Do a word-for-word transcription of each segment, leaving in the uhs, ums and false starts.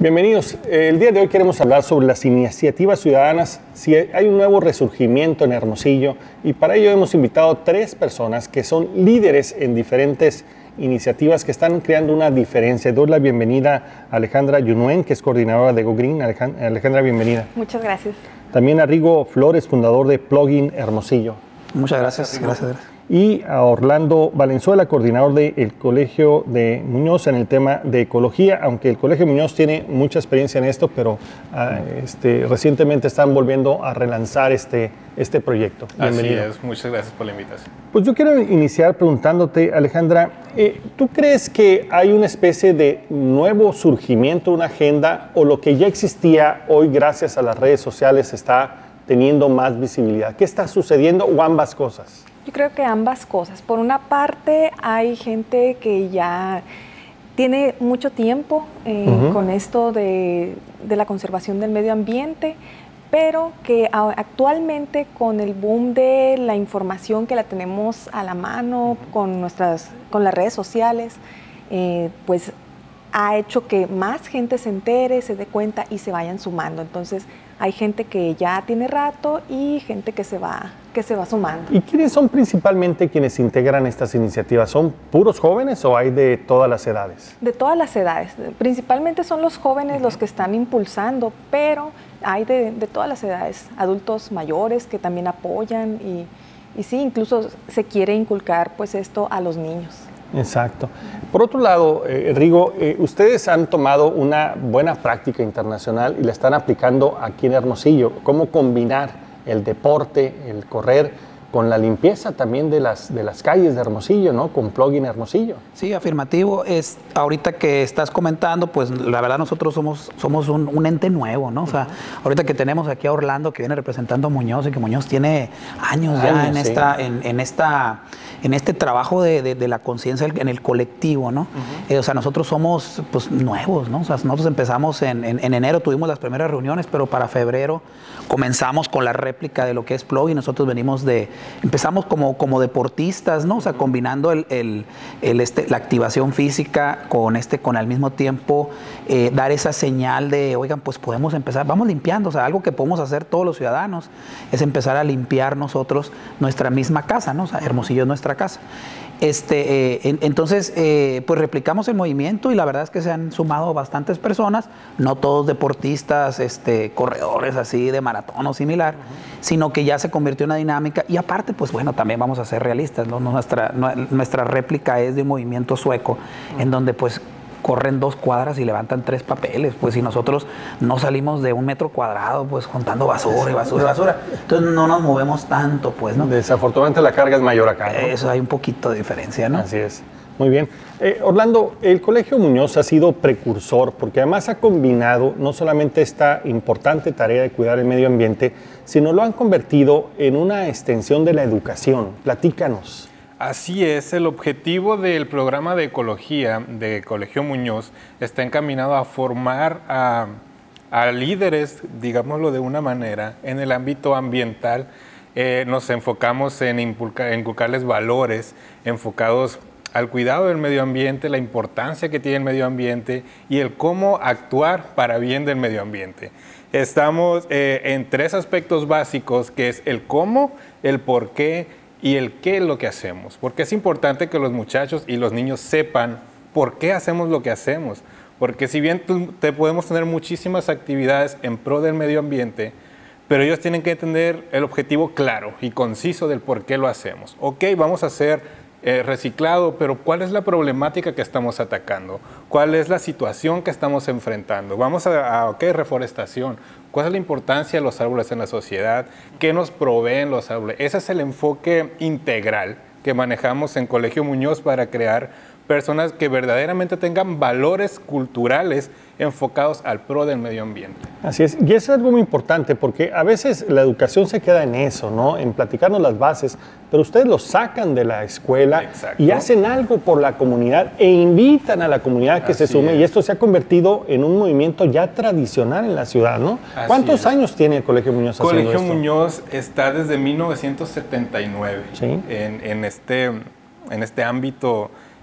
Bienvenidos. El día de hoy queremos hablar sobre las iniciativas ciudadanas, si hay un nuevo resurgimiento en Hermosillo, y para ello hemos invitado tres personas que son líderes en diferentes iniciativas que están creando una diferencia. Doy la bienvenida a Alejandra Yunuen, que es coordinadora de Go Green. Alejandra, bienvenida. Muchas gracias. También a Rigo Flores, fundador de Plugin Hermosillo. Muchas gracias. Gracias. gracias. Y a Orlando Valenzuela, coordinador del Colegio de Muñoz en el tema de ecología, aunque el Colegio Muñoz tiene mucha experiencia en esto, pero uh, este, recientemente están volviendo a relanzar este, este proyecto. Bienvenido. Así es, muchas gracias por la invitación. Pues yo quiero iniciar preguntándote, Alejandra, eh, ¿tú crees que hay una especie de nuevo surgimiento, una agenda, o lo que ya existía hoy gracias a las redes sociales está teniendo más visibilidad? ¿Qué está sucediendo o ambas cosas? Yo creo que ambas cosas. Por una parte, hay gente que ya tiene mucho tiempo eh, uh-huh. con esto de, de la conservación del medio ambiente, pero que actualmente con el boom de la información que la tenemos a la mano, con, nuestras, con las redes sociales, eh, pues ha hecho que más gente se entere, se dé cuenta y se vayan sumando. Entonces, hay gente que ya tiene rato y gente que se va, que se va sumando. ¿Y quiénes son principalmente quienes integran estas iniciativas? ¿Son puros jóvenes o hay de todas las edades? De todas las edades. Principalmente son los jóvenes uh-huh. los que están impulsando, pero hay de, de todas las edades. Adultos mayores que también apoyan y, y sí, incluso se quiere inculcar pues esto a los niños. Exacto. Por otro lado, eh, Rigo, eh, ustedes han tomado una buena práctica internacional y la están aplicando aquí en Hermosillo. ¿Cómo combinar el deporte, el correr, con la limpieza también de las, de las calles de Hermosillo, ¿no? Con Plugin Hermosillo. Sí, afirmativo. Es, ahorita que estás comentando, pues la verdad nosotros somos, somos un, un ente nuevo, ¿no? O sea, ahorita que tenemos aquí a Orlando, que viene representando a Muñoz, y que Muñoz tiene años, años ya en, sí. esta, en, en, esta, en este trabajo de, de, de la conciencia en el colectivo, ¿no? Uh-huh. eh, o sea, nosotros somos pues nuevos, ¿no? O sea, nosotros empezamos en, en, en enero, tuvimos las primeras reuniones, pero para febrero comenzamos con la réplica de lo que es Plugin. Nosotros venimos de... Empezamos como, como deportistas, ¿no? O sea, combinando el, el, el este, la activación física con, este, con al mismo tiempo eh, dar esa señal de, oigan, pues podemos empezar, vamos limpiando. O sea, algo que podemos hacer todos los ciudadanos es empezar a limpiar nosotros nuestra misma casa, ¿no? O sea, Hermosillo es nuestra casa. Este, eh, en, entonces, eh, pues replicamos el movimiento y la verdad es que se han sumado bastantes personas, no todos deportistas, este, corredores así de maratón o similar, uh-huh. sino que ya se convirtió en una dinámica. Y aparte, pues bueno, también vamos a ser realistas, ¿no? Nuestra, nuestra réplica es de un movimiento sueco, uh-huh. en donde pues corren dos cuadras y levantan tres papeles, pues si nosotros no salimos de un metro cuadrado, pues juntando basura y basura y basura, entonces no nos movemos tanto, pues, ¿no? Desafortunadamente la carga es mayor acá, ¿no? Eso hay un poquito de diferencia, ¿no? Así es. Muy bien. Eh, Orlando, el Colegio Muñoz ha sido precursor porque además ha combinado no solamente esta importante tarea de cuidar el medio ambiente, sino lo han convertido en una extensión de la educación. Platícanos. Así es, el objetivo del programa de ecología de Colegio Muñoz está encaminado a formar a, a líderes, digámoslo de una manera, en el ámbito ambiental. Eh, nos enfocamos en inculcar, inculcarles valores enfocados al cuidado del medio ambiente, la importancia que tiene el medio ambiente y el cómo actuar para bien del medio ambiente. Estamos eh, en tres aspectos básicos, que es el cómo, el por qué y el qué es lo que hacemos. Porque es importante que los muchachos y los niños sepan por qué hacemos lo que hacemos. Porque si bien te podemos tener muchísimas actividades en pro del medio ambiente, pero ellos tienen que tener el objetivo claro y conciso del por qué lo hacemos. Ok, vamos a hacer eh, reciclado, pero ¿cuál es la problemática que estamos atacando? ¿Cuál es la situación que estamos enfrentando? Vamos a, a ok, reforestación. ¿Cuál es la importancia de los árboles en la sociedad? ¿Qué nos proveen los árboles? Ese es el enfoque integral que manejamos en Colegio Muñoz para crear personas que verdaderamente tengan valores culturales enfocados al pro del medio ambiente. Así es, y eso es algo muy importante porque a veces la educación se queda en eso, ¿no? En platicarnos las bases, pero ustedes lo sacan de la escuela. Exacto. Y hacen algo por la comunidad e invitan a la comunidad que Así se sume es. Y esto se ha convertido en un movimiento ya tradicional en la ciudad, ¿no? Así ¿Cuántos es. años tiene el Colegio Muñoz haciendo Colegio esto? Muñoz está desde mil novecientos setenta y nueve ¿Sí? en, en, este, en este ámbito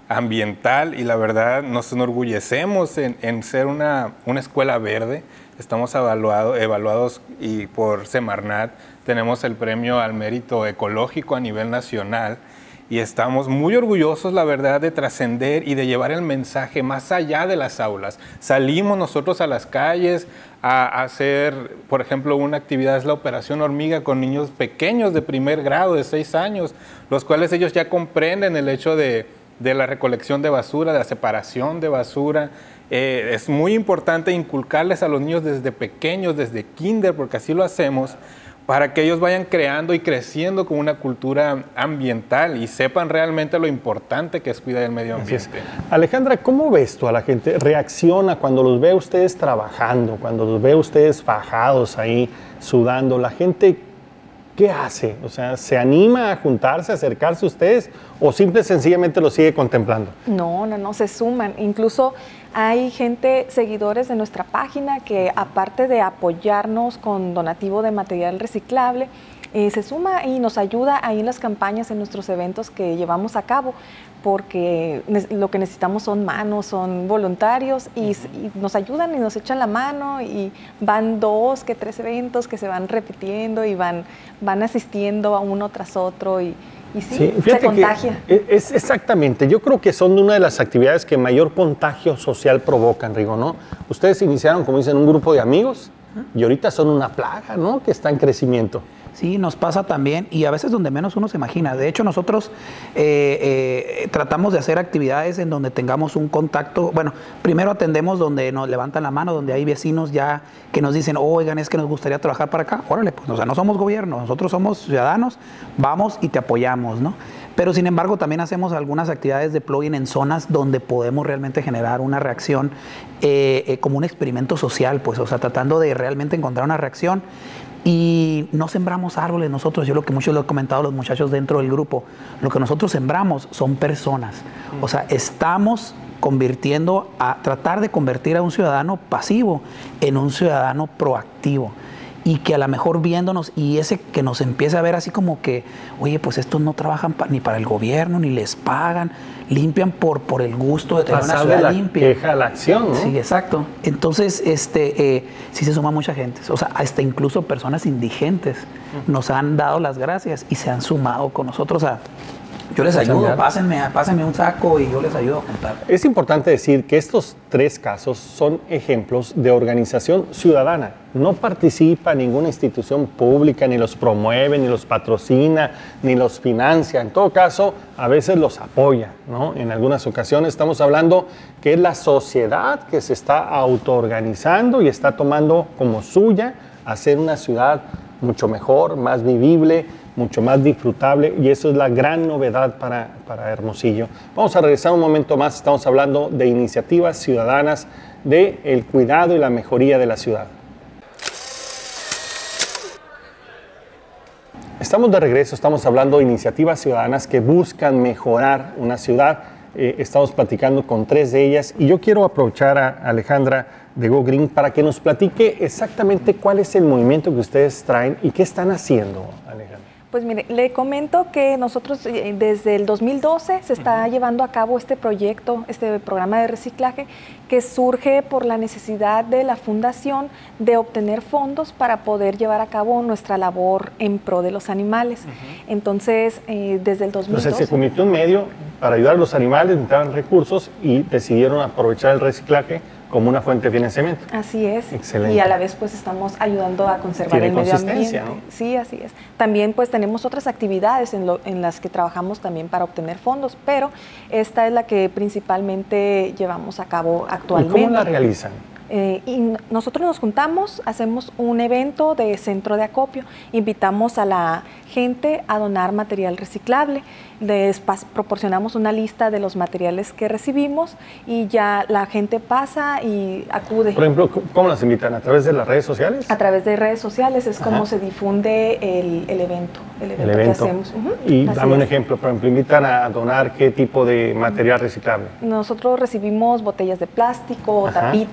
ambiental y la verdad nos enorgullecemos en, en ser una, una escuela verde. Estamos evaluado, evaluados y por Semarnat, tenemos el premio al mérito ecológico a nivel nacional y estamos muy orgullosos, la verdad, de trascender y de llevar el mensaje más allá de las aulas. Salimos nosotros a las calles a hacer, por ejemplo, una actividad es la Operación Hormiga con niños pequeños de primer grado, de seis años, los cuales ellos ya comprenden el hecho de, de la recolección de basura, de la separación de basura. Eh, es muy importante inculcarles a los niños desde pequeños, desde kinder, porque así lo hacemos, para que ellos vayan creando y creciendo con una cultura ambiental y sepan realmente lo importante que es cuidar el medio ambiente. Alejandra, ¿cómo ves tú a la gente? ¿Reacciona cuando los ve ustedes trabajando, cuando los ve ustedes fajados ahí, sudando? ¿La gente qué hace? O sea, ¿se anima a juntarse, a acercarse a ustedes o simple y sencillamente lo sigue contemplando? No, no, no, se suman. Incluso hay gente, seguidores de nuestra página, que aparte de apoyarnos con donativo de material reciclable, eh, se suma y nos ayuda ahí en las campañas, en nuestros eventos que llevamos a cabo, porque lo que necesitamos son manos, son voluntarios y, y nos ayudan y nos echan la mano y van dos, que tres eventos que se van repitiendo y van, van asistiendo a uno tras otro y, y sí, sí, se contagia. Es exactamente, yo creo que son una de las actividades que mayor contagio social provocan, Rigo, ¿no? Ustedes iniciaron, como dicen, un grupo de amigos y ahorita son una plaga, ¿no? Que está en crecimiento. Sí, nos pasa también y a veces donde menos uno se imagina. De hecho, nosotros eh, eh, tratamos de hacer actividades en donde tengamos un contacto. Bueno, primero atendemos donde nos levantan la mano, donde hay vecinos ya que nos dicen, oigan, es que nos gustaría trabajar para acá. Órale, pues, o sea, no somos gobierno, nosotros somos ciudadanos, vamos y te apoyamos, ¿no? Pero sin embargo también hacemos algunas actividades de plugin en zonas donde podemos realmente generar una reacción eh, eh, como un experimento social, pues, o sea, tratando de realmente encontrar una reacción. Y no sembramos árboles nosotros, yo lo que muchos lo he comentado a los muchachos dentro del grupo, lo que nosotros sembramos son personas. O sea, estamos convirtiendo a tratar de convertir a un ciudadano pasivo en un ciudadano proactivo. Y que a lo mejor viéndonos y ese que nos empiece a ver así como que, oye, pues estos no trabajan pa, ni para el gobierno, ni les pagan, limpian por, por el gusto de tener pasar una ciudad de la limpia. Queja a la acción, ¿no? Sí, exacto. Entonces, este, eh, sí se suma mucha gente. O sea, hasta incluso personas indigentes nos han dado las gracias y se han sumado con nosotros a... Yo les ayudo, pásenme, pásenme un saco y yo les ayudo a juntar. Es importante decir que estos tres casos son ejemplos de organización ciudadana. No participa ninguna institución pública, ni los promueve, ni los patrocina, ni los financia. En todo caso, a veces los apoya, ¿no? En algunas ocasiones estamos hablando que es la sociedad que se está autoorganizando y está tomando como suya hacer una ciudad mucho mejor, más vivible, mucho más disfrutable, y eso es la gran novedad para, para Hermosillo. Vamos a regresar un momento más, estamos hablando de iniciativas ciudadanas, de el cuidado y la mejoría de la ciudad. Estamos de regreso, estamos hablando de iniciativas ciudadanas que buscan mejorar una ciudad. Eh, estamos platicando con tres de ellas y yo quiero aprovechar a Alejandra de Go Green para que nos platique exactamente cuál es el movimiento que ustedes traen y qué están haciendo, Alejandra. Pues mire, le comento que nosotros eh, desde el dos mil doce se está uh-huh. llevando a cabo este proyecto, este programa de reciclaje que surge por la necesidad de la fundación de obtener fondos para poder llevar a cabo nuestra labor en pro de los animales. Uh-huh. Entonces, eh, desde el dos mil doce... Entonces se convirtió un medio para ayudar a los animales, necesitaban recursos y decidieron aprovechar el reciclaje como una fuente de financiamiento. Así es. Excelente. Y a la vez pues estamos ayudando a conservar el medio ambiente. ¿No? Sí, así es. También pues tenemos otras actividades en, lo, en las que trabajamos también para obtener fondos, pero esta es la que principalmente llevamos a cabo actualmente. ¿Y cómo la realizan? Eh, y nosotros nos juntamos, hacemos un evento de centro de acopio, invitamos a la gente a donar material reciclable, les proporcionamos una lista de los materiales que recibimos y ya la gente pasa y acude. Por ejemplo, ¿cómo las invitan? ¿A través de las redes sociales? A través de redes sociales es Ajá. como se difunde el, el evento, el evento, el evento. que hacemos. Uh-huh. Y Así dame un es. ejemplo, por ejemplo, invitan a donar qué tipo de material reciclable. Nosotros recibimos botellas de plástico, Ajá. tapitas, de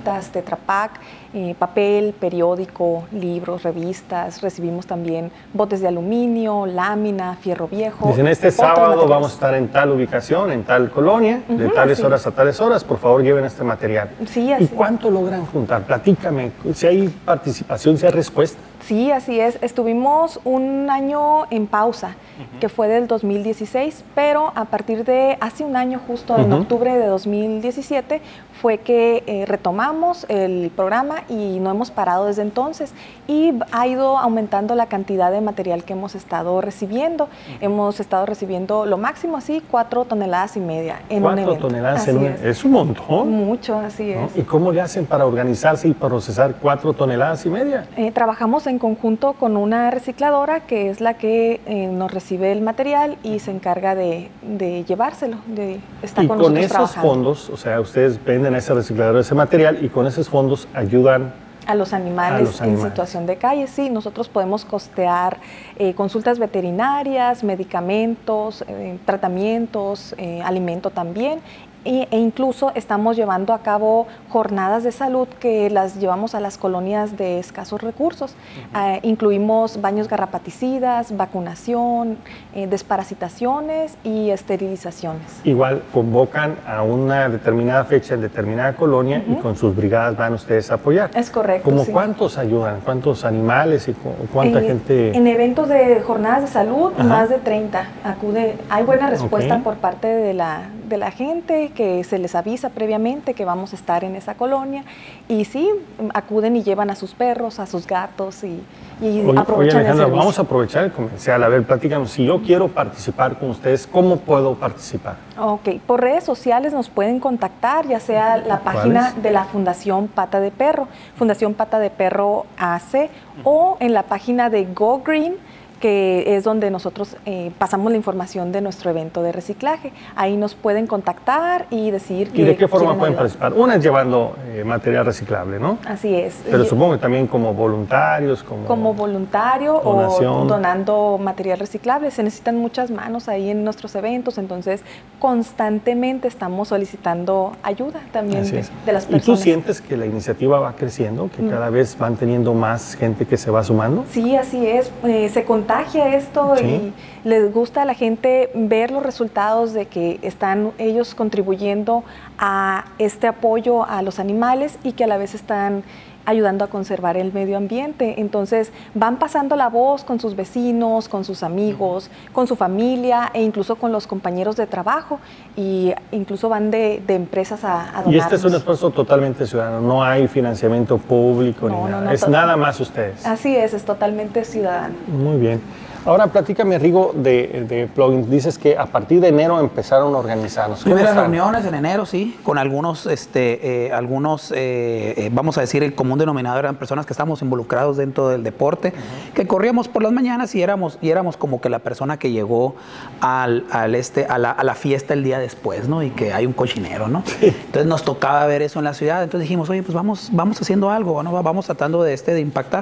Tetra Pak, eh, papel, periódico, libros, revistas. Recibimos también botes de aluminio, lámina, fierro viejo. Dicen, este sábado materiales. Vamos a estar en tal ubicación, en tal colonia, uh-huh, de tales horas a tales horas, por favor lleven este material. Sí, así. ¿Y cuánto logran juntar? Platícame, si hay participación, si hay respuesta. Sí, así es. Estuvimos un año en pausa, uh-huh, que fue del dos mil dieciséis, pero a partir de hace un año, justo uh-huh, en octubre de dos mil diecisiete, fue que eh, retomamos el programa y no hemos parado desde entonces. Y ha ido aumentando la cantidad de material que hemos estado recibiendo. Uh-huh. Hemos estado recibiendo lo máximo, así, cuatro toneladas y media en un evento. Cuatro toneladas así en un es. Es un montón. Mucho, así ¿No? es. ¿Y cómo le hacen para organizarse y procesar cuatro toneladas y media? Eh, trabajamos en conjunto con una recicladora que es la que eh, nos recibe el material y se encarga de, de llevárselo, de estar y con, con nosotros esos trabajando. fondos, o sea, ustedes venden a ese reciclador ese material y con esos fondos ayudan a los animales, a los animales. en situación de calle. Sí, nosotros podemos costear eh, consultas veterinarias, medicamentos, eh, tratamientos, eh, alimento también. E incluso estamos llevando a cabo jornadas de salud que las llevamos a las colonias de escasos recursos. Uh-huh. eh, incluimos baños garrapaticidas, vacunación, eh, desparasitaciones y esterilizaciones. Igual convocan a una determinada fecha en determinada colonia, uh-huh, y con sus brigadas van ustedes a apoyar. Es correcto. ¿Cómo sí. cuántos ayudan? ¿Cuántos animales y cuánta eh, gente? En eventos de jornadas de salud, Ajá, más de treinta acude. Hay buena respuesta, okay, por parte de la, de la gente, que se les avisa previamente que vamos a estar en esa colonia y sí, acuden y llevan a sus perros, a sus gatos y, y oye, aprovechan oye, Alejandra, el servicio. vamos a aprovechar el comercial. A ver, platícanos, si yo quiero participar con ustedes, ¿cómo puedo participar? Ok, por redes sociales nos pueden contactar, ya sea la página de la Fundación Pata de Perro, Fundación Pata de Perro A C, uh-huh, o en la página de Go Green, que es donde nosotros eh, pasamos la información de nuestro evento de reciclaje. Ahí nos pueden contactar y decir que... ¿Y de qué forma pueden ayudar. participar? Una es llevando eh, material reciclable, ¿no? Así es. Pero y, supongo que también como voluntarios, como... Como voluntario donación, o donando material reciclable. Se necesitan muchas manos ahí en nuestros eventos, entonces constantemente estamos solicitando ayuda también de, de las personas. ¿Y tú sientes que la iniciativa va creciendo, que mm. cada vez van teniendo más gente que se va sumando? Sí, así es. Eh, se contagia esto, ¿sí?, y les gusta a la gente ver los resultados de que están ellos contribuyendo a este apoyo a los animales y que a la vez están ayudando a conservar el medio ambiente. Entonces van pasando la voz con sus vecinos, con sus amigos, con su familia e incluso con los compañeros de trabajo, y incluso van de, de empresas a, a donarnos. Y este es un esfuerzo totalmente ciudadano, no hay financiamiento público, no, ni nada, no, no, es nada más ustedes. Así es, es totalmente ciudadano. Muy bien. Ahora platícame, Rigo, de, de plugins. Dices que a partir de enero empezaron a organizarnos. Primeras reuniones en enero, sí, con algunos, este, eh, algunos eh, eh, vamos a decir, el común denominador eran personas que estábamos involucrados dentro del deporte, uh-huh, que corríamos por las mañanas y éramos, y éramos como que la persona que llegó al, al este, a, la, a la fiesta el día después, ¿no? Y que hay un cochinero, ¿no? Sí. Entonces nos tocaba ver eso en la ciudad, entonces dijimos, oye, pues vamos, vamos haciendo algo, ¿no? Vamos tratando de, este, de impactar.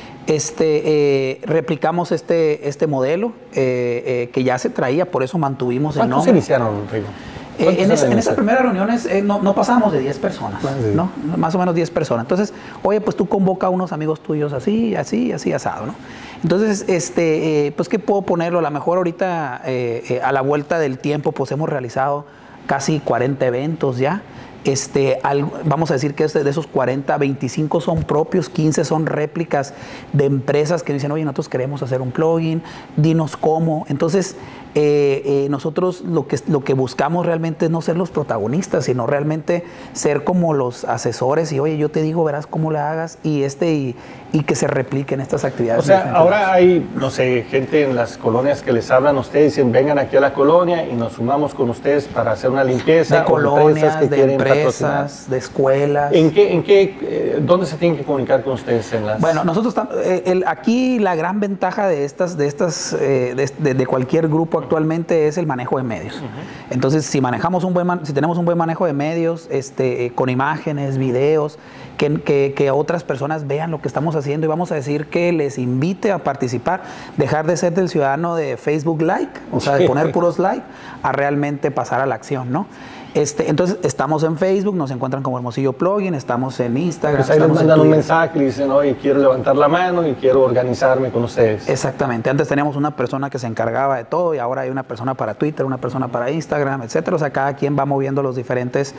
Este, eh, replicamos este, este modelo eh, eh, que ya se traía, por eso mantuvimos el nombre. ¿Cuántos iniciaron, Rigo? Eh, en, esa, en esas primeras reuniones eh, no, no pasábamos de diez personas, sí, ¿no? Más o menos diez personas. Entonces, oye, pues tú convoca a unos amigos tuyos así, así, así, asado, ¿no? Entonces, este, eh, pues, ¿qué puedo ponerlo? A lo mejor ahorita, eh, eh, a la vuelta del tiempo, pues hemos realizado casi cuarenta eventos ya. Este, al, vamos a decir que de esos cuarenta, veinticinco son propios, quince son réplicas de empresas que dicen, oye, nosotros queremos hacer un plugin, dinos cómo. Entonces, eh, eh, nosotros lo que, lo que buscamos realmente es no ser los protagonistas, sino realmente ser como los asesores y, oye, yo te digo, verás cómo le hagas y, este, y, y que se repliquen estas actividades. O sea, ahora hay, no sé, gente en las colonias que les hablan a ustedes, dicen, vengan aquí a la colonia y nos sumamos con ustedes para hacer una limpieza. De colonias, que de empresas, de escuelas. ¿En qué, en qué, eh, dónde se tienen que comunicar con ustedes? En las... Bueno, nosotros eh, el, aquí la gran ventaja de estas, de estas, eh, de, de, de cualquier grupo actualmente es el manejo de medios. Uh-huh. Entonces, si manejamos un buen, man, si tenemos un buen manejo de medios, este, eh, con imágenes, videos, que, que, que otras personas vean lo que estamos haciendo y vamos a decir que les invite a participar, dejar de ser del ciudadano de Facebook like, o sea, de poner puros like, a realmente pasar a la acción, ¿no? Este, entonces, estamos en Facebook, nos encuentran como Hermosillo Plugin, estamos en Instagram. Pues ahí les mandan un mensaje y dicen, oye, quiero levantar la mano y quiero organizarme con ustedes. Exactamente. Antes teníamos una persona que se encargaba de todo y ahora hay una persona para Twitter, una persona para Instagram, etcétera. O sea, cada quien va moviendo los diferentes,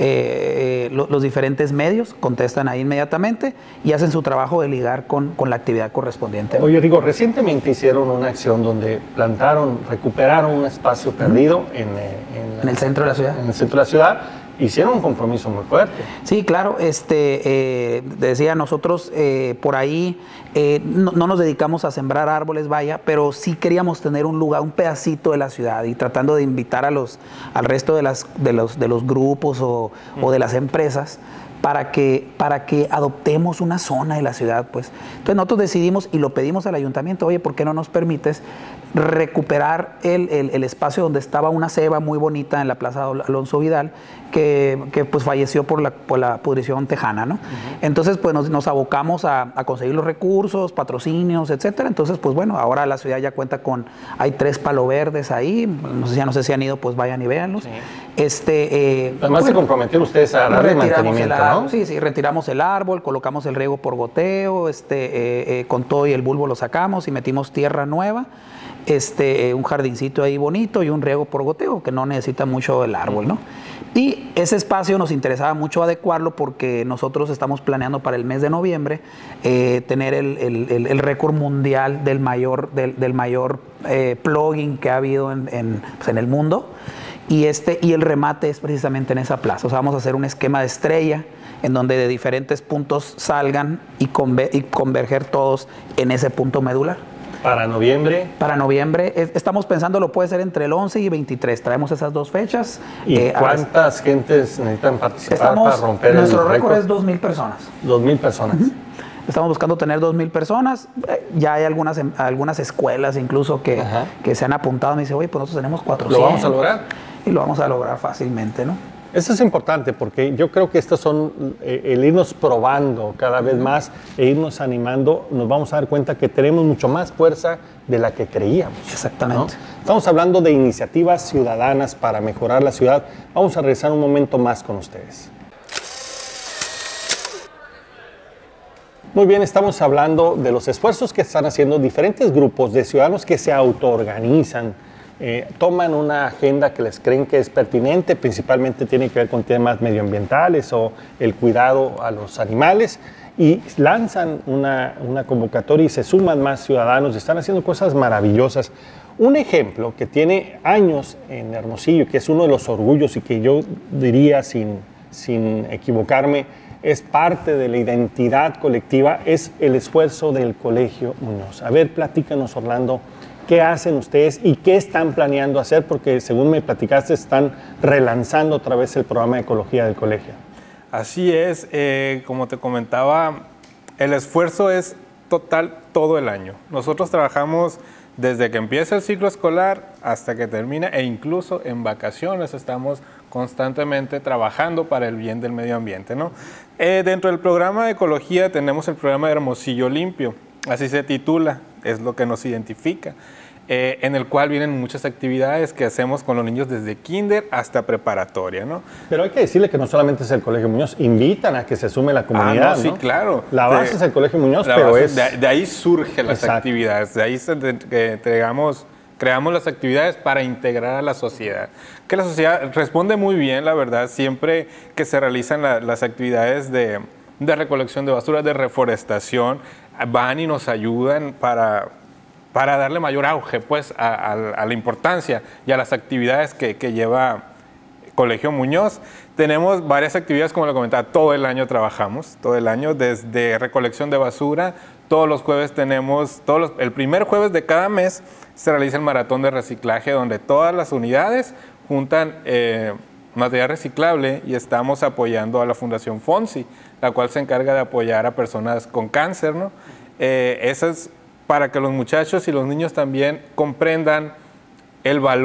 eh, los, los diferentes medios, contestan ahí inmediatamente y hacen su trabajo de ligar con, con la actividad correspondiente. Oye, Rigo, recientemente hicieron una acción donde plantaron, recuperaron un espacio perdido uh-huh. en, en, en el centro de la ciudad. En el centro de la ciudad. Hicieron un compromiso muy fuerte. Sí, claro. Este, eh, decía, nosotros eh, por ahí eh, no, no nos dedicamos a sembrar árboles, vaya, pero sí queríamos tener un lugar, un pedacito de la ciudad y tratando de invitar a los, al resto de, las, de, los, de los grupos o, mm. o de las empresas para que, para que adoptemos una zona de la ciudad, pues. Entonces nosotros decidimos y lo pedimos al ayuntamiento, oye, ¿por qué no nos permites recuperar el, el, el espacio donde estaba una ceba muy bonita en la Plaza Alonso Vidal, que, que pues falleció por la, por la pudrición tejana, ¿no? Uh-huh. Entonces, pues nos, nos abocamos a, a conseguir los recursos, patrocinios, etcétera. Entonces, pues bueno, ahora la ciudad ya cuenta con, hay tres palo verdes ahí, no sé, ya no sé si han ido, pues vayan y véanlos. Sí. Este, eh, Además, pues, se comprometieron ustedes a darle mantenimiento, árbol, ¿no? Sí, sí, retiramos el árbol, colocamos el riego por goteo, este, eh, eh, con todo y el bulbo lo sacamos y metimos tierra nueva. Este, eh, un jardincito ahí bonito y un riego por goteo que no necesita mucho el árbol, ¿no? Y ese espacio nos interesaba mucho adecuarlo porque nosotros estamos planeando para el mes de noviembre eh, tener el, el, el, el récord mundial del mayor, del, del mayor eh, plugin que ha habido en, en, pues en el mundo y, este, y el remate es precisamente en esa plaza. O sea, vamos a hacer un esquema de estrella en donde de diferentes puntos salgan y, conver y converger todos en ese punto medular. ¿Para noviembre? Para noviembre. Estamos pensando, lo puede ser entre el once y veintitrés. Traemos esas dos fechas. ¿Y eh, cuántas ver, gentes necesitan participar estamos, para romper nuestro el récord? Nuestro récord es dos mil personas. dos mil personas. Uh-huh. Estamos buscando tener dos mil personas. Ya hay algunas, algunas escuelas incluso que, uh-huh. que se han apuntado. Me dice, oye, pues nosotros tenemos cuatrocientos. ¿Lo vamos a lograr? Y lo vamos a lograr fácilmente, ¿no? Eso es importante porque yo creo que estos son eh, el irnos probando cada vez más e irnos animando, nos vamos a dar cuenta que tenemos mucho más fuerza de la que creíamos. Exactamente. ¿No? Estamos hablando de iniciativas ciudadanas para mejorar la ciudad. Vamos a regresar un momento más con ustedes. Muy bien, estamos hablando de los esfuerzos que están haciendo diferentes grupos de ciudadanos que se autoorganizan. Eh, toman una agenda que les creen que es pertinente, principalmente tiene que ver con temas medioambientales o el cuidado a los animales y lanzan una, una convocatoria y se suman más ciudadanos y están haciendo cosas maravillosas. Un ejemplo que tiene años en Hermosillo, que es uno de los orgullos y que yo diría sin, sin equivocarme, es parte de la identidad colectiva, es el esfuerzo del Colegio Muñoz. A ver, platícanos, Orlando, ¿qué hacen ustedes y qué están planeando hacer? Porque según me platicaste, están relanzando otra vez el programa de ecología del colegio. Así es, eh, como te comentaba, el esfuerzo es total todo el año. Nosotros trabajamos desde que empieza el ciclo escolar hasta que termina e incluso en vacaciones estamos constantemente trabajando para el bien del medio ambiente, ¿no? Eh, dentro del programa de ecología tenemos el programa de Hermosillo Limpio, así se titula, es lo que nos identifica, eh, en el cual vienen muchas actividades que hacemos con los niños desde kinder hasta preparatoria, ¿no? Pero hay que decirle que no solamente es el Colegio Muñoz, invitan a que se sume la comunidad, ah, no, sí, ¿no? claro. La base de, es el Colegio Muñoz, pero base, es... De, de ahí surgen las Exacto. actividades, de ahí se, de, que entregamos, creamos las actividades para integrar a la sociedad. Que la sociedad responde muy bien, la verdad, siempre que se realizan la, las actividades de, de recolección de basura, de reforestación, van y nos ayudan para, para darle mayor auge pues, a, a, a la importancia y a las actividades que, que lleva Colegio Muñoz. Tenemos varias actividades, como le comentaba, todo el año trabajamos, todo el año, desde recolección de basura. Todos los jueves tenemos, todos los, el primer jueves de cada mes se realiza el maratón de reciclaje, donde todas las unidades juntan eh, material reciclable y estamos apoyando a la Fundación Fonsi, la cual se encarga de apoyar a personas con cáncer, ¿no? Eh, eso es para que los muchachos y los niños también comprendan el valor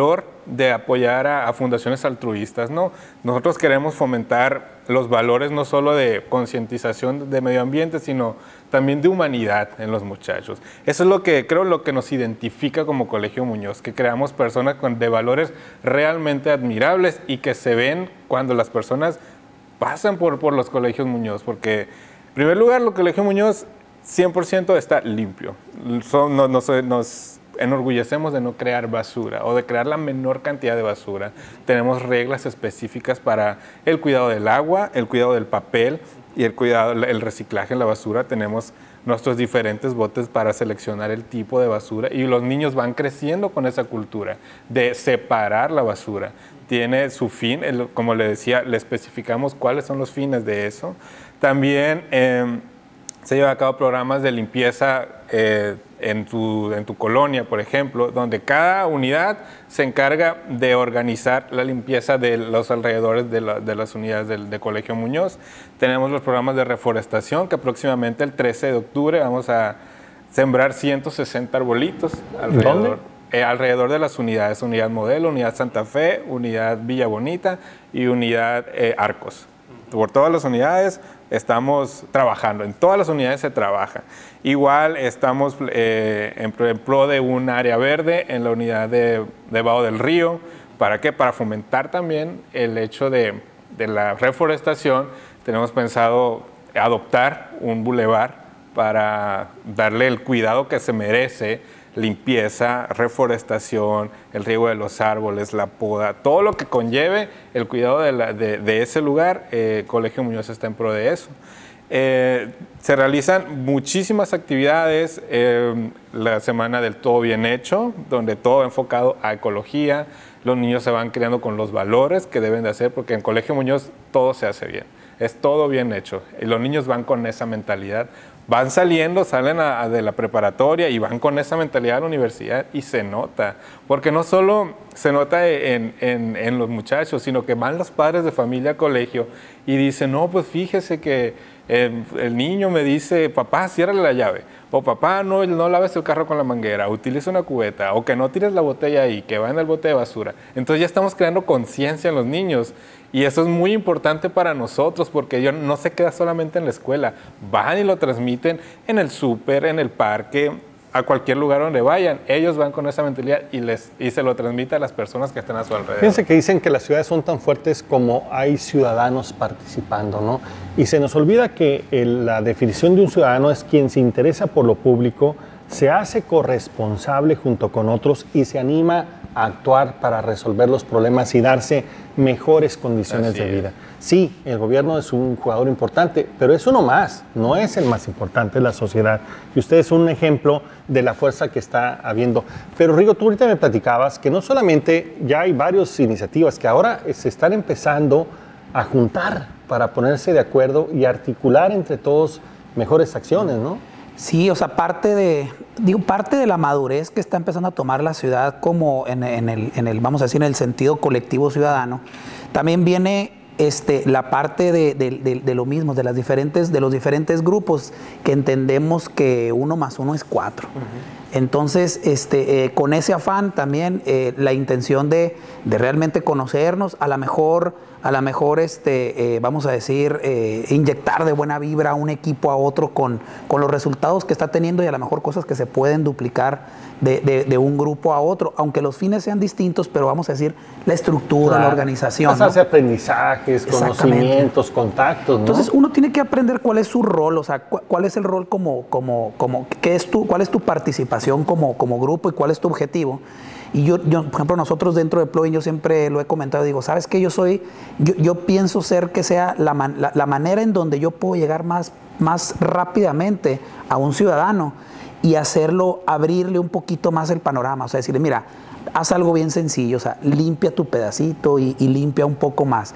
de apoyar a, a fundaciones altruistas, ¿no? Nosotros queremos fomentar los valores no solo de concientización de medio ambiente, sino también de humanidad en los muchachos. Eso es lo que creo lo que nos identifica como Colegio Muñoz, que creamos personas con, de valores realmente admirables y que se ven cuando las personas pasan por, por los Colegios Muñoz, porque en primer lugar, el Colegio Muñoz cien por ciento está limpio. Son, no, nos, nos enorgullecemos de no crear basura o de crear la menor cantidad de basura. Tenemos reglas específicas para el cuidado del agua, el cuidado del papel y el cuidado, el reciclaje en la basura. Tenemos nuestros diferentes botes para seleccionar el tipo de basura y los niños van creciendo con esa cultura de separar la basura. Tiene su fin, el, como le decía, le especificamos cuáles son los fines de eso. También eh, se llevan a cabo programas de limpieza eh, en, tu, en tu colonia, por ejemplo, donde cada unidad se encarga de organizar la limpieza de los alrededores de, la, de las unidades del de Colegio Muñoz. Tenemos los programas de reforestación, que próximamente el trece de octubre vamos a sembrar ciento sesenta arbolitos alrededor. ¿Dónde? Eh, alrededor de las unidades, unidad Modelo, unidad Santa Fe, unidad Villa Bonita y unidad eh, Arcos. Por todas las unidades estamos trabajando, en todas las unidades se trabaja. Igual estamos eh, en, en pro de un área verde en la unidad de, de Vaho del Río. ¿Para qué? Para fomentar también el hecho de, de la reforestación. Tenemos pensado adoptar un bulevar para darle el cuidado que se merece, limpieza, reforestación, el riego de los árboles, la poda, todo lo que conlleve el cuidado de, la, de, de ese lugar. eh, Colegio Muñoz está en pro de eso. Eh, se realizan muchísimas actividades, eh, la semana del Todo Bien Hecho, donde todo enfocado a ecología. Los niños se van criando con los valores que deben de hacer, porque en Colegio Muñoz todo se hace bien, es todo bien hecho, y los niños van con esa mentalidad. Van saliendo, salen a, a de la preparatoria y van con esa mentalidad a la universidad y se nota, porque no solo se nota en, en, en los muchachos, sino que van los padres de familia al colegio y dicen, no, pues fíjese que el, el niño me dice, papá, ciérrale la llave, o papá, no, no laves el carro con la manguera, utiliza una cubeta, o que no tires la botella ahí, que va en el bote de basura. Entonces ya estamos creando conciencia en los niños. Y eso es muy importante para nosotros, porque ellos no se queda solamente en la escuela, van y lo transmiten en el súper, en el parque, a cualquier lugar donde vayan. Ellos van con esa mentalidad y, les, y se lo transmite a las personas que están a su alrededor. Fíjense que dicen que las ciudades son tan fuertes como hay ciudadanos participando, ¿no? Y se nos olvida que el, la definición de un ciudadano es quien se interesa por lo público, se hace corresponsable junto con otros y se anima a actuar para resolver los problemas y darse mejores condiciones Así de vida. Es. Sí, el gobierno es un jugador importante, pero es uno más, no es el más importante de la sociedad. Y usted es un ejemplo de la fuerza que está habiendo. Pero Rigo, tú ahorita me platicabas que no solamente ya hay varias iniciativas, que ahora se están empezando a juntar para ponerse de acuerdo y articular entre todos mejores acciones, ¿no? Sí, o sea, parte de, digo, parte de la madurez que está empezando a tomar la ciudad como en, en, el, en el, vamos a decir, en el sentido colectivo ciudadano, también viene este, la parte de, de, de, de lo mismo, de, las diferentes, de los diferentes grupos que entendemos que uno más uno es cuatro. Uh-huh. Entonces, este, eh, con ese afán también eh, la intención de, de realmente conocernos, a lo mejor, a lo mejor este, eh, vamos a decir, eh, inyectar de buena vibra a un equipo a otro con, con los resultados que está teniendo y a lo mejor cosas que se pueden duplicar de, de, de un grupo a otro, aunque los fines sean distintos, pero vamos a decir, la estructura, claro, la organización. Pasarse, ¿no? Aprendizajes, conocimientos, contactos, ¿no? Entonces uno tiene que aprender cuál es su rol, o sea, cu cuál es el rol como, como, como qué es tu, cuál es tu participación como, como grupo y cuál es tu objetivo. Y yo, yo, por ejemplo, nosotros dentro de Plugin, yo siempre lo he comentado, digo, ¿sabes qué? Yo soy, yo, yo pienso ser que sea la, man, la, la manera en donde yo puedo llegar más, más rápidamente a un ciudadano y hacerlo, abrirle un poquito más el panorama, o sea, decirle, mira, haz algo bien sencillo, o sea, limpia tu pedacito y, y limpia un poco más.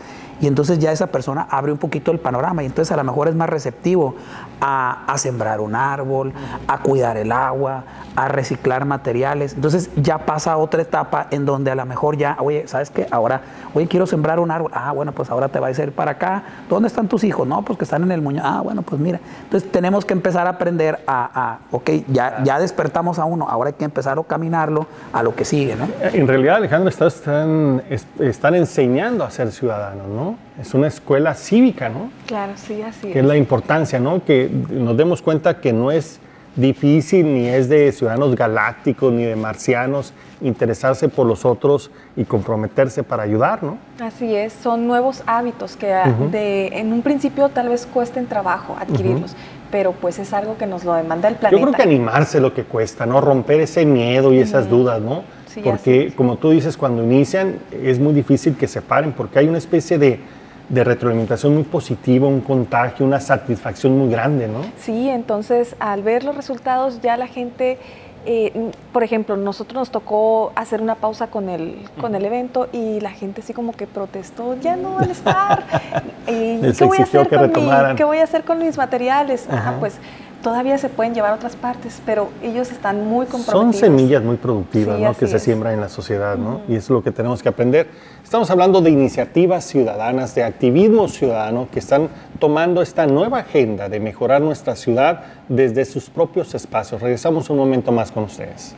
y entonces ya esa persona abre un poquito el panorama y entonces a lo mejor es más receptivo a, a sembrar un árbol, a cuidar el agua, a reciclar materiales. Entonces ya pasa a otra etapa en donde a lo mejor ya, oye, ¿sabes qué? Ahora, oye, quiero sembrar un árbol. Ah, bueno, pues ahora te va a ir para acá. ¿Dónde están tus hijos? No, pues que están en el Muñoz. Ah, bueno, pues mira. Entonces tenemos que empezar a aprender a, a ok, ya, ya despertamos a uno, ahora hay que empezar a caminarlo a lo que sigue, ¿no? En realidad, Alejandro, están, están enseñando a ser ciudadanos, ¿no? Es una escuela cívica, ¿no? Claro, sí, así es. Que es la importancia, ¿no? Que nos demos cuenta que no es difícil, ni es de ciudadanos galácticos, ni de marcianos, interesarse por los otros y comprometerse para ayudar, ¿no? Así es, son nuevos hábitos que uh-huh. de, en un principio tal vez cuesten trabajo adquirirlos, uh-huh. pero pues es algo que nos lo demanda el planeta. Yo creo que animarse es lo que cuesta, ¿no? Romper ese miedo y esas uh-huh. dudas, ¿no? Sí, porque, como tú dices, cuando inician es muy difícil que se paren, porque hay una especie de de retroalimentación muy positiva, un contagio, una satisfacción muy grande, ¿no? Sí, entonces al ver los resultados ya la gente, eh, por ejemplo, nosotros nos tocó hacer una pausa con el, con el evento y la gente así como que protestó, ya no van a estar, y, ¿qué, voy a hacer que con retomaran. Mi, ¿qué voy a hacer con mis materiales? Ajá. Ajá, pues todavía se pueden llevar a otras partes, pero ellos están muy comprometidos. Son semillas muy productivas, sí, ¿no? que se es. siembran en la sociedad, ¿no? Uh-huh. Y eso es lo que tenemos que aprender. Estamos hablando de iniciativas ciudadanas, de activismo ciudadano que están tomando esta nueva agenda de mejorar nuestra ciudad desde sus propios espacios. Regresamos un momento más con ustedes.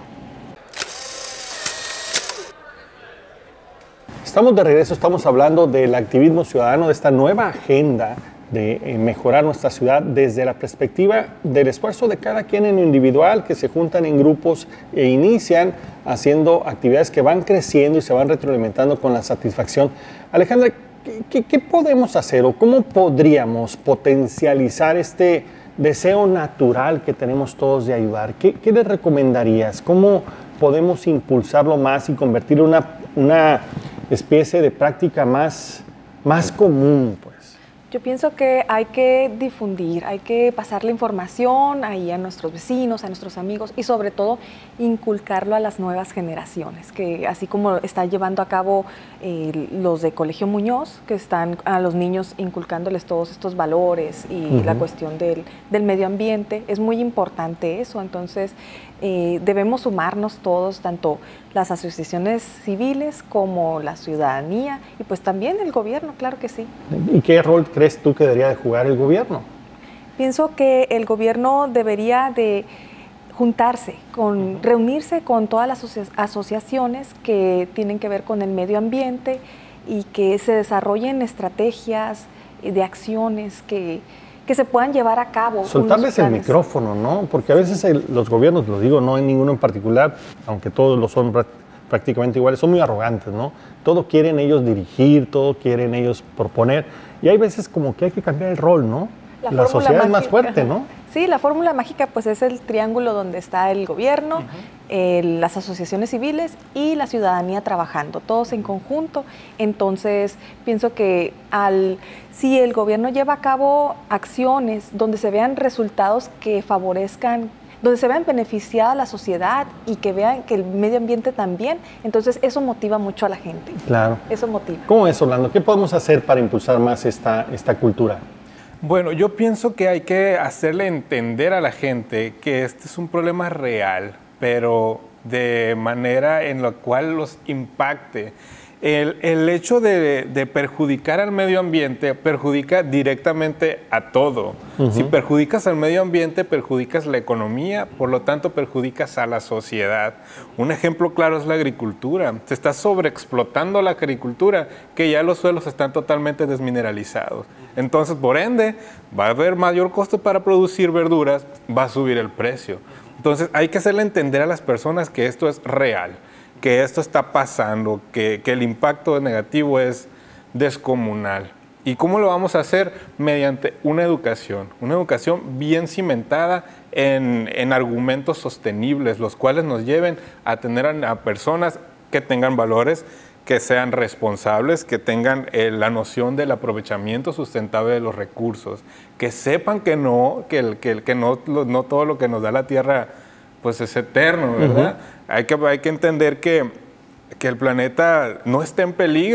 Estamos de regreso, estamos hablando del activismo ciudadano, de esta nueva agenda de mejorar nuestra ciudad desde la perspectiva del esfuerzo de cada quien en lo individual, que se juntan en grupos e inician haciendo actividades que van creciendo y se van retroalimentando con la satisfacción. Alejandra, ¿qué, qué, qué podemos hacer o cómo podríamos potencializar este deseo natural que tenemos todos de ayudar? ¿Qué, qué les recomendarías? ¿Cómo podemos impulsarlo más y convertirlo en una, una especie de práctica más, más común, pues? Yo pienso que hay que difundir, hay que pasar la información ahí a nuestros vecinos, a nuestros amigos y sobre todo inculcarlo a las nuevas generaciones, que así como están llevando a cabo eh, los de Colegio Muñoz, que están a los niños inculcándoles todos estos valores y uh-huh. la cuestión del, del medio ambiente, es muy importante eso, entonces eh, debemos sumarnos todos, tanto las asociaciones civiles como la ciudadanía y pues también el gobierno, claro que sí. ¿Y qué rol crees tú que debería de jugar el gobierno? Pienso que el gobierno debería de juntarse, con, reunirse con todas las asocia- asociaciones que tienen que ver con el medio ambiente y que se desarrollen estrategias de acciones que, que se puedan llevar a cabo. Soltarles el micrófono, ¿no? Porque a veces el, los gobiernos, lo digo, no hay ninguno en particular, aunque todos lo son prácticamente iguales, son muy arrogantes, ¿no? Todo quieren ellos dirigir, todo quieren ellos proponer, y hay veces como que hay que cambiar el rol, ¿no? La, la sociedad mágica es más fuerte, ¿no? Sí, la fórmula mágica pues es el triángulo donde está el gobierno, uh-huh. eh, las asociaciones civiles y la ciudadanía trabajando, todos en conjunto. Entonces, pienso que al, si el gobierno lleva a cabo acciones donde se vean resultados que favorezcan, donde se vean beneficiada la sociedad y que vean que el medio ambiente también, entonces eso motiva mucho a la gente. Claro. Eso motiva. ¿Cómo es, Orlando? ¿Qué podemos hacer para impulsar más esta, esta cultura? Bueno, yo pienso que hay que hacerle entender a la gente que este es un problema real, pero de manera en la cual los impacte. El, el hecho de, de perjudicar al medio ambiente perjudica directamente a todo. Uh-huh. Si perjudicas al medio ambiente, perjudicas la economía, por lo tanto perjudicas a la sociedad. Un ejemplo claro es la agricultura. Se está sobreexplotando la agricultura, que ya los suelos están totalmente desmineralizados. Entonces, por ende, va a haber mayor costo para producir verduras, va a subir el precio. Entonces, hay que hacerle entender a las personas que esto es real, que esto está pasando, que, que el impacto negativo es descomunal. ¿Y cómo lo vamos a hacer? Mediante una educación, una educación bien cimentada en, en argumentos sostenibles, los cuales nos lleven a tener a, a personas que tengan valores, que sean responsables, que tengan eh, la noción del aprovechamiento sustentable de los recursos, que sepan que no, que, el, que, el, que no, no todo lo que nos da la tierra pues es eterno, ¿verdad? Uh-huh. Hay que, hay que entender que, que el planeta no está en peligro,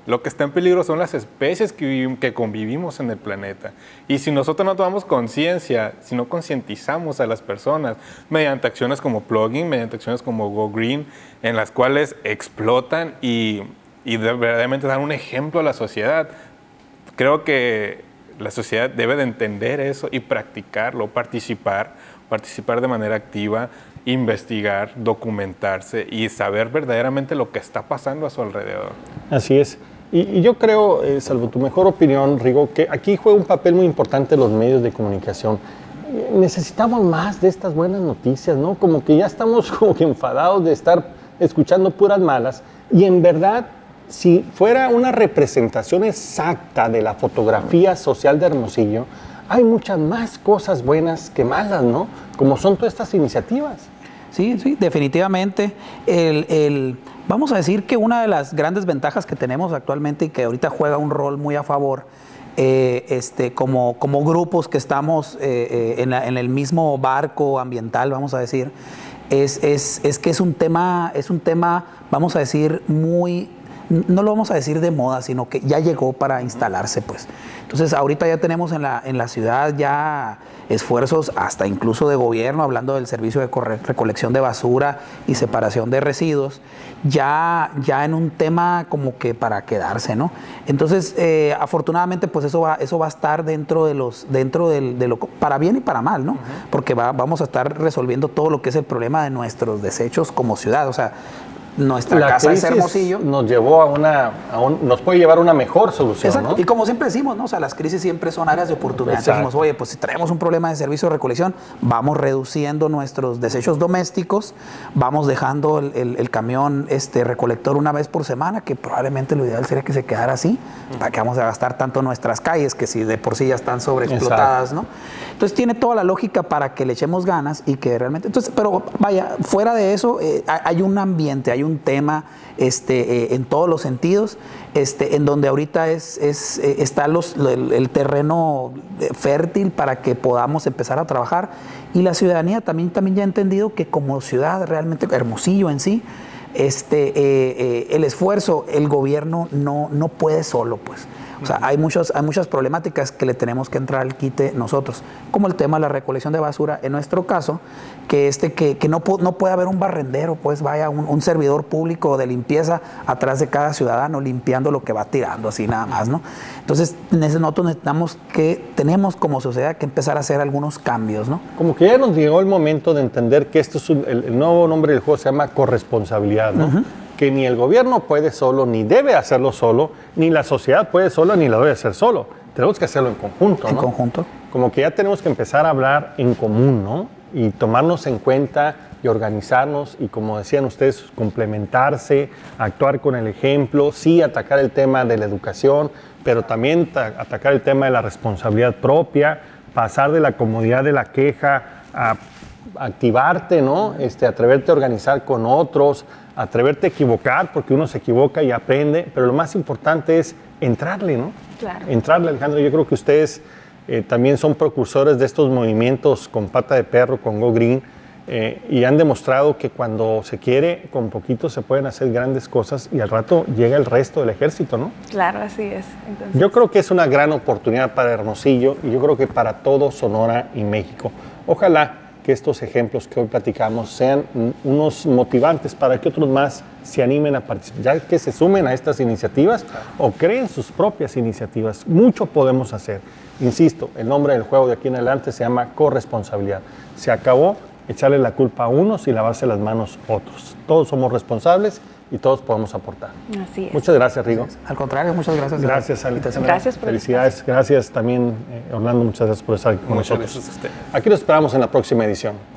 Lo que está en peligro son las especies que, que convivimos en el planeta. Y si nosotros no tomamos conciencia, si no concientizamos a las personas mediante acciones como Plugin, mediante acciones como Go Green, en las cuales explotan y, y de, verdaderamente dan un ejemplo a la sociedad, creo que la sociedad debe de entender eso y practicarlo, participar, participar de manera activa, investigar, documentarse y saber verdaderamente lo que está pasando a su alrededor. Así es. Y, y yo creo, eh, salvo tu mejor opinión, Rigo, que aquí juega un papel muy importante los medios de comunicación. Eh, necesitamos más de estas buenas noticias, ¿no? Como que ya estamos como que enfadados de estar escuchando puras malas. Y en verdad, si fuera una representación exacta de la fotografía social de Hermosillo, hay muchas más cosas buenas que malas, ¿no? Como son todas estas iniciativas. Sí, sí, definitivamente. El, el, vamos a decir que una de las grandes ventajas que tenemos actualmente y que ahorita juega un rol muy a favor, eh, este, como, como grupos que estamos eh, eh, en, la, en el mismo barco ambiental, vamos a decir, es, es, es que es un tema, es un tema, vamos a decir, muy... no lo vamos a decir de moda, sino que ya llegó para instalarse, pues. Entonces, ahorita ya tenemos en la, en la ciudad ya esfuerzos hasta incluso de gobierno, hablando del servicio de recolección de basura y separación de residuos, ya, ya en un tema como que para quedarse, ¿no? Entonces, eh, afortunadamente, pues eso va, eso va a estar dentro de los, dentro del, de lo, para bien y para mal, ¿no? Uh-huh. Porque va, vamos a estar resolviendo todo lo que es el problema de nuestros desechos como ciudad, o sea, nuestra la casa crisis es Hermosillo. Nos llevó a una, a un, nos puede llevar a una mejor solución. Exacto. ¿No? Y como siempre decimos, ¿no? O sea, las crisis siempre son áreas de oportunidad. Entonces decimos, oye, pues si traemos un problema de servicio de recolección, vamos reduciendo nuestros desechos domésticos, vamos dejando el, el, el camión este, recolector una vez por semana, que probablemente lo ideal sería que se quedara así, uh-huh. para que vamos a gastar tanto nuestras calles, que si de por sí ya están sobreexplotadas, ¿no? Entonces tiene toda la lógica para que le echemos ganas y que realmente... Entonces, pero vaya, fuera de eso, eh, hay un ambiente, hay un tema este, eh, en todos los sentidos, este, en donde ahorita es, es, eh, está los, el, el terreno fértil para que podamos empezar a trabajar, y la ciudadanía también, también ya ha entendido que como ciudad realmente, Hermosillo en sí, este, eh, eh, el esfuerzo, el gobierno no, no puede solo, pues. O sea, hay, muchos, hay muchas problemáticas que le tenemos que entrar al quite nosotros, como el tema de la recolección de basura, en nuestro caso, que, este, que, que no, no puede haber un barrendero, pues vaya un, un servidor público de limpieza atrás de cada ciudadano limpiando lo que va tirando, así nada más, ¿no? Entonces, nosotros necesitamos que, tenemos como sociedad que empezar a hacer algunos cambios, ¿no? Como que ya nos llegó el momento de entender que esto es un, el, el nuevo nombre del juego se llama corresponsabilidad, ¿no? Uh-huh. Que ni el gobierno puede solo, ni debe hacerlo solo, ni la sociedad puede solo, ni lo debe hacer solo. Tenemos que hacerlo en conjunto, ¿no? En conjunto. Como que ya tenemos que empezar a hablar en común, ¿no? Y tomarnos en cuenta y organizarnos y, como decían ustedes, complementarse, actuar con el ejemplo, sí atacar el tema de la educación, pero también atacar el tema de la responsabilidad propia, pasar de la comodidad de la queja a activarte, ¿no? Este, atreverte a organizar con otros, atreverte a equivocar, porque uno se equivoca y aprende, pero lo más importante es entrarle, ¿no? Claro. Entrarle, Alejandro. Yo creo que ustedes eh, también son precursores de estos movimientos con Pata de Perro, con Go Green, eh, y han demostrado que cuando se quiere, con poquito se pueden hacer grandes cosas y al rato llega el resto del ejército, ¿no? Claro, así es. Entonces... Yo creo que es una gran oportunidad para Hermosillo y yo creo que para todo Sonora y México. Ojalá que estos ejemplos que hoy platicamos sean unos motivantes para que otros más se animen a participar, ya que se sumen a estas iniciativas o creen sus propias iniciativas. Mucho podemos hacer. Insisto, el nombre del juego de aquí en adelante se llama corresponsabilidad. Se acabó echarle la culpa a unos y lavarse las manos a otros. Todos somos responsables y todos podemos aportar. Así es. Muchas gracias, Rigo. Al contrario, muchas gracias. Gracias, Ale. Gracias por Felicidades. Gracias también, eh, Orlando. Muchas gracias por estar aquí con muchas nosotros. Gracias a usted. Aquí los esperamos en la próxima edición.